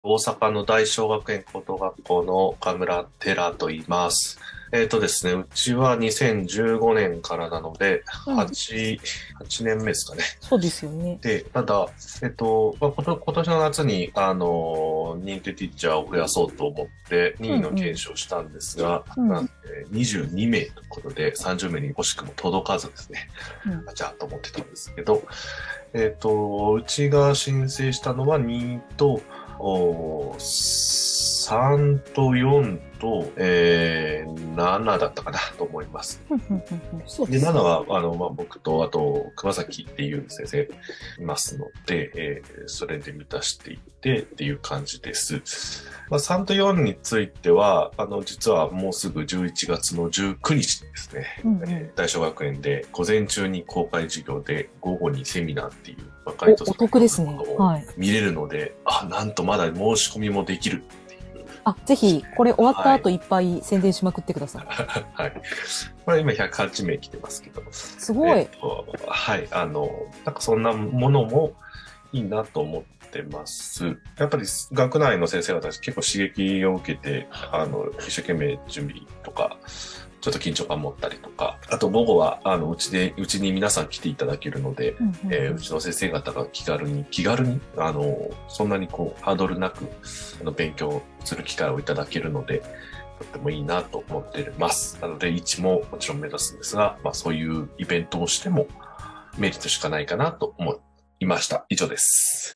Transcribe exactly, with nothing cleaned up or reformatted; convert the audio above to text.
大阪の大小学園高等学校の岡村寺と言います。えっとですね、うちはにせんじゅうごねんからなので、 うん、 はち、はちねんめですかね。 そうですよね。 で、ただ、えっと、まあ、こと今年の夏に、あの、認定ティーチャーを増やそうと思って、任意のうんうん。 研修をしたんですが、 うん。 なんでにじゅうにめいということで、さんじゅうめいに惜しくも届かずですね、 うん。 あじゃあと思ってたんですけど、えっと、うちが申請したのはにと、おさんとよんと、えー、ななだったかなと思います。 ふんふんふんふん。そうでで、 すね。 ななは、あの、まあ、僕と、あと、熊崎っていう先生いますので、えーそれで満たしていってっていう感じです。まあ、さんとよんについては、あの、実はもうすぐじゅういちがつのじゅうくにちにですね、 うんうん。 えー大小学園で午前中に公開授業で午後にセミナーっていう、まあ、 お、 割とおそのいろんな得ですね。 ことをはい。 見れるので、あ、なんとまだ申し込みもできるっていう。 あ、ぜひ、これ終わったはい。 後いっぱい宣伝しまくってください。 はい。これ今ひゃくはちめい来てますけど、えっすごい。 と、はい。あの、なんかそんなものもいいなと思ってます。やっぱり学内の先生方結構刺激を受けて、あの、一生懸命準備とか、ちょっと緊張感持ったりとか、あと午後は、あの、うちで、うちに皆さん来ていただけるので、 うんうんえーううん。 ちの先生方が気軽に、気軽に、あの、そんなにこう、ハードルなく、あの、勉強する機会をいただけるので、とってもいいなと思っています。なので、いちももちろん目指すんですが、まあそういうイベントをしてもメリットしかないかなと思いました。以上です。